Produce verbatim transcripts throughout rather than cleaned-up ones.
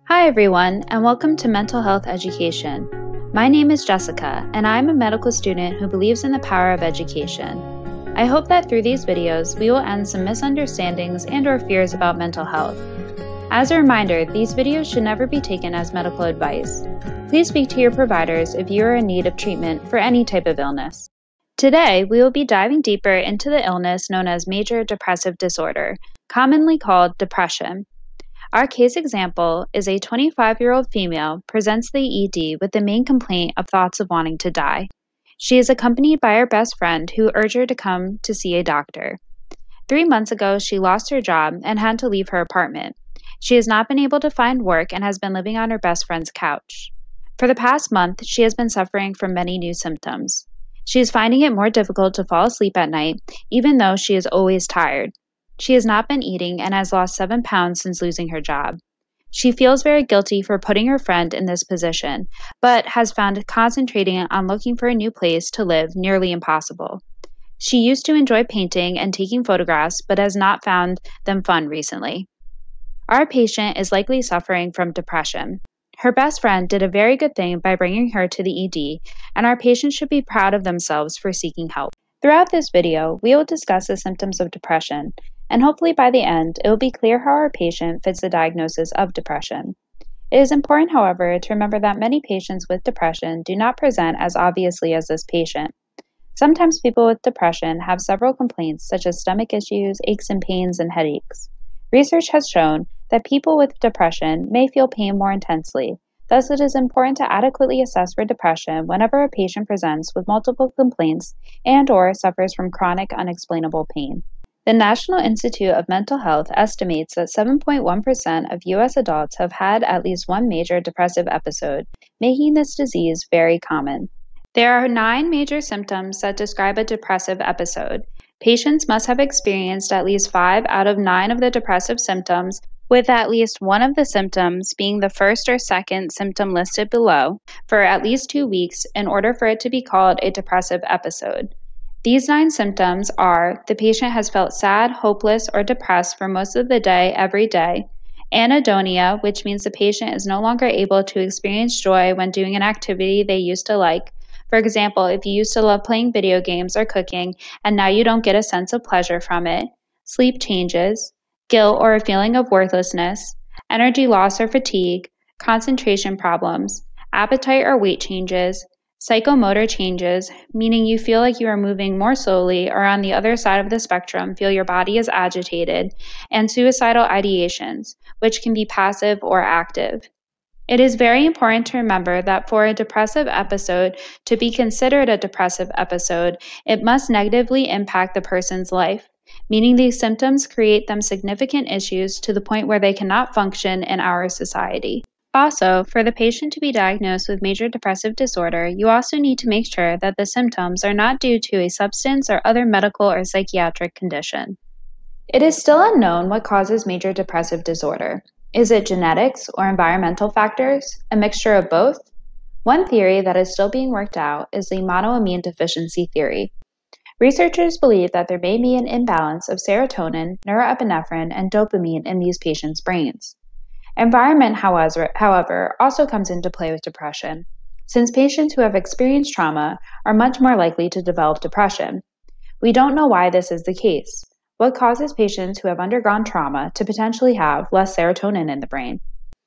Hi everyone, and welcome to Mental Health Education. My name is Jessica, and I'm a medical student who believes in the power of education. I hope that through these videos, we will end some misunderstandings and or fears about mental health. As a reminder, these videos should never be taken as medical advice. Please speak to your providers if you are in need of treatment for any type of illness. Today, we will be diving deeper into the illness known as major depressive disorder, commonly called depression. Our case example is a twenty-five-year-old female presents to the E D with the main complaint of thoughts of wanting to die. She is accompanied by her best friend who urged her to come to see a doctor. Three months ago, she lost her job and had to leave her apartment. She has not been able to find work and has been living on her best friend's couch. For the past month, she has been suffering from many new symptoms. She is finding it more difficult to fall asleep at night, even though she is always tired. She has not been eating and has lost seven pounds since losing her job. She feels very guilty for putting her friend in this position, but has found concentrating on looking for a new place to live nearly impossible. She used to enjoy painting and taking photographs, but has not found them fun recently. Our patient is likely suffering from depression. Her best friend did a very good thing by bringing her to the E D, and our patient should be proud of themselves for seeking help. Throughout this video, we will discuss the symptoms of depression, and hopefully by the end, it will be clear how our patient fits the diagnosis of depression. It is important, however, to remember that many patients with depression do not present as obviously as this patient. Sometimes people with depression have several complaints such as stomach issues, aches and pains, and headaches. Research has shown that people with depression may feel pain more intensely. Thus, it is important to adequately assess for depression whenever a patient presents with multiple complaints and or suffers from chronic unexplainable pain. The National Institute of Mental Health estimates that seven point one percent of U S adults have had at least one major depressive episode, making this disease very common. There are nine major symptoms that describe a depressive episode. Patients must have experienced at least five out of nine of the depressive symptoms, with at least one of the symptoms being the first or second symptom listed below, for at least two weeks in order for it to be called a depressive episode. These nine symptoms are: the patient has felt sad, hopeless, or depressed for most of the day, every day; anhedonia, which means the patient is no longer able to experience joy when doing an activity they used to like. For example, if you used to love playing video games or cooking, and now you don't get a sense of pleasure from it; sleep changes; guilt or a feeling of worthlessness; energy loss or fatigue; concentration problems; appetite or weight changes; psychomotor changes, meaning you feel like you are moving more slowly or on the other side of the spectrum, feel your body is agitated; and suicidal ideations, which can be passive or active. It is very important to remember that for a depressive episode to be considered a depressive episode, it must negatively impact the person's life, meaning these symptoms create them significant issues to the point where they cannot function in our society. Also, for the patient to be diagnosed with major depressive disorder, you also need to make sure that the symptoms are not due to a substance or other medical or psychiatric condition. It is still unknown what causes major depressive disorder. Is it genetics or environmental factors? A mixture of both? One theory that is still being worked out is the monoamine deficiency theory. Researchers believe that there may be an imbalance of serotonin, norepinephrine, and dopamine in these patients' brains. Environment, however, however, also comes into play with depression, since patients who have experienced trauma are much more likely to develop depression. We don't know why this is the case. What causes patients who have undergone trauma to potentially have less serotonin in the brain?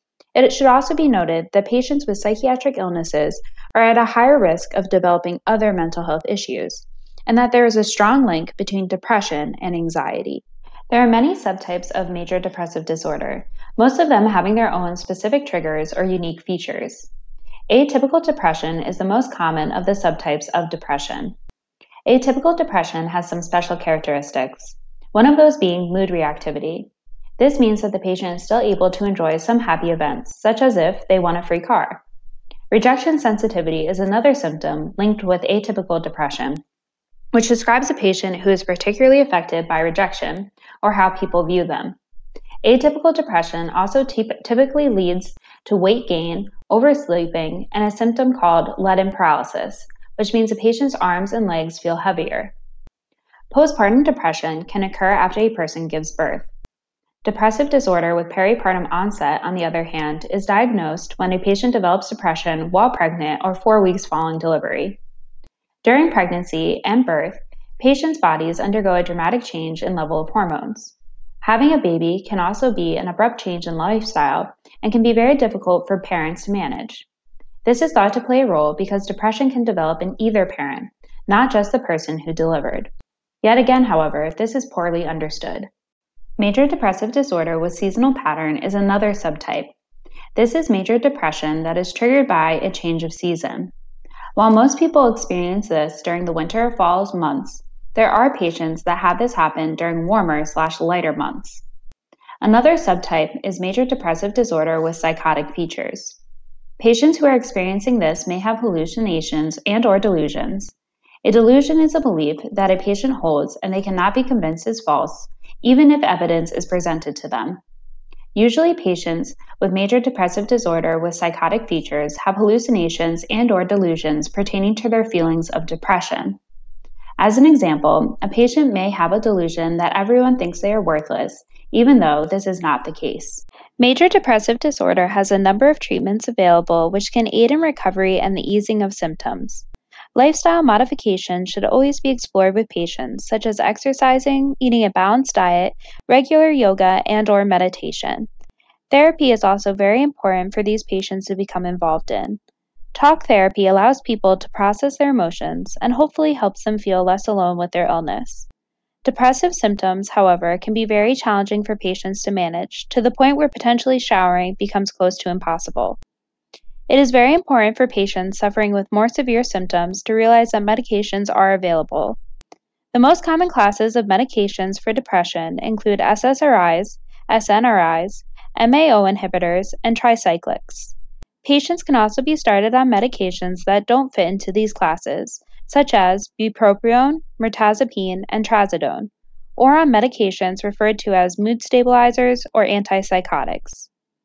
It should also be noted that patients with psychiatric illnesses are at a higher risk of developing other mental health issues, and that there is a strong link between depression and anxiety. There are many subtypes of major depressive disorder, most of them having their own specific triggers or unique features. Atypical depression is the most common of the subtypes of depression. Atypical depression has some special characteristics, one of those being mood reactivity. This means that the patient is still able to enjoy some happy events, such as if they won a free car. Rejection sensitivity is another symptom linked with atypical depression, which describes a patient who is particularly affected by rejection or how people view them. Atypical depression also typically leads to weight gain, oversleeping, and a symptom called leaden paralysis, which means a patient's arms and legs feel heavier. Postpartum depression can occur after a person gives birth. Depressive disorder with peripartum onset, on the other hand, is diagnosed when a patient develops depression while pregnant or four weeks following delivery. During pregnancy and birth, patients' bodies undergo a dramatic change in level of hormones. Having a baby can also be an abrupt change in lifestyle and can be very difficult for parents to manage. This is thought to play a role because depression can develop in either parent, not just the person who delivered. Yet again, however, this is poorly understood. Major depressive disorder with seasonal pattern is another subtype. This is major depression that is triggered by a change of season. While most people experience this during the winter or fall months, there are patients that have this happen during warmer slash lighter months. Another subtype is major depressive disorder with psychotic features. Patients who are experiencing this may have hallucinations and or delusions. A delusion is a belief that a patient holds and they cannot be convinced is false, even if evidence is presented to them. Usually patients with major depressive disorder with psychotic features have hallucinations and or delusions pertaining to their feelings of depression. As an example, a patient may have a delusion that everyone thinks they are worthless, even though this is not the case. Major depressive disorder has a number of treatments available which can aid in recovery and the easing of symptoms. Lifestyle modification should always be explored with patients, such as exercising, eating a balanced diet, regular yoga, and or meditation. Therapy is also very important for these patients to become involved in. Talk therapy allows people to process their emotions and hopefully helps them feel less alone with their illness. Depressive symptoms, however, can be very challenging for patients to manage, to the point where potentially showering becomes close to impossible. It is very important for patients suffering with more severe symptoms to realize that medications are available. The most common classes of medications for depression include S S R Is, S N R Is, M A O inhibitors, and tricyclics. Patients can also be started on medications that don't fit into these classes, such as bupropion, mirtazapine, and trazodone, or on medications referred to as mood stabilizers or antipsychotics.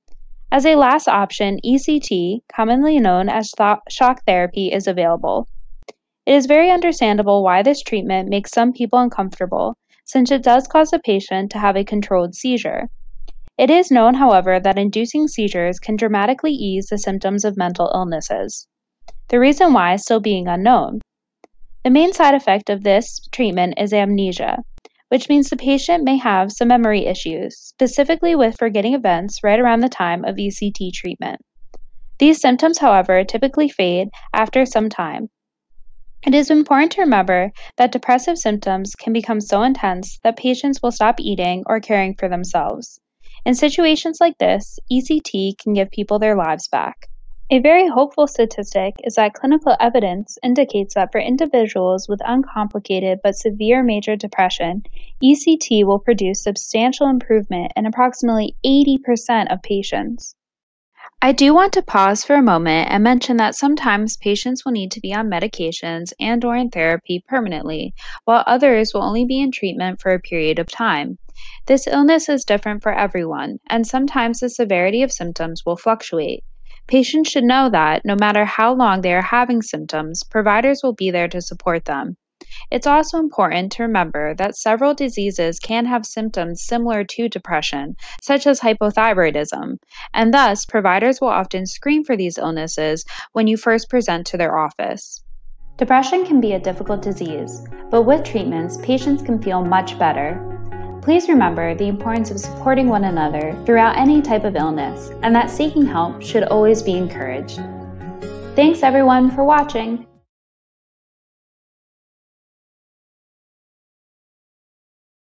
As a last option, E C T, commonly known as th- shock therapy, is available. It is very understandable why this treatment makes some people uncomfortable, since it does cause the patient to have a controlled seizure. It is known, however, that inducing seizures can dramatically ease the symptoms of mental illnesses. The reason why is still being unknown. The main side effect of this treatment is amnesia, which means the patient may have some memory issues, specifically with forgetting events right around the time of E C T treatment. These symptoms, however, typically fade after some time. It is important to remember that depressive symptoms can become so intense that patients will stop eating or caring for themselves. In situations like this, E C T can give people their lives back. A very hopeful statistic is that clinical evidence indicates that for individuals with uncomplicated but severe major depression, E C T will produce substantial improvement in approximately eighty percent of patients. I do want to pause for a moment and mention that sometimes patients will need to be on medications and or in therapy permanently, while others will only be in treatment for a period of time. This illness is different for everyone, and sometimes the severity of symptoms will fluctuate. Patients should know that, no matter how long they are having symptoms, providers will be there to support them. It's also important to remember that several diseases can have symptoms similar to depression, such as hypothyroidism, and thus providers will often screen for these illnesses when you first present to their office. Depression can be a difficult disease, but with treatments, patients can feel much better. Please remember the importance of supporting one another throughout any type of illness, and that seeking help should always be encouraged. Thanks everyone for watching!